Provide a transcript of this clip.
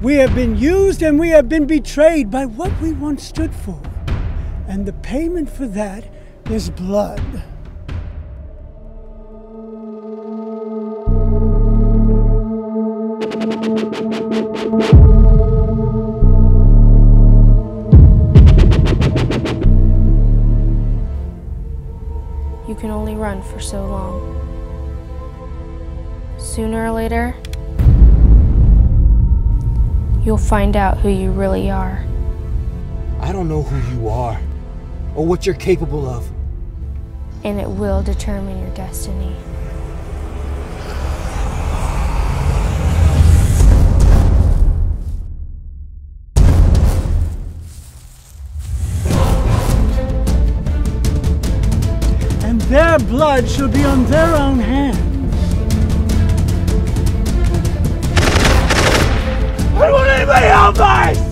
We have been used and we have been betrayed by what we once stood for. And the payment for that is blood. You can only run for so long. Sooner or later, you'll find out who you really are. I don't know who you are or what you're capable of. And it will determine your destiny. And their blood shall be on their own hands. I don't want anybody help us!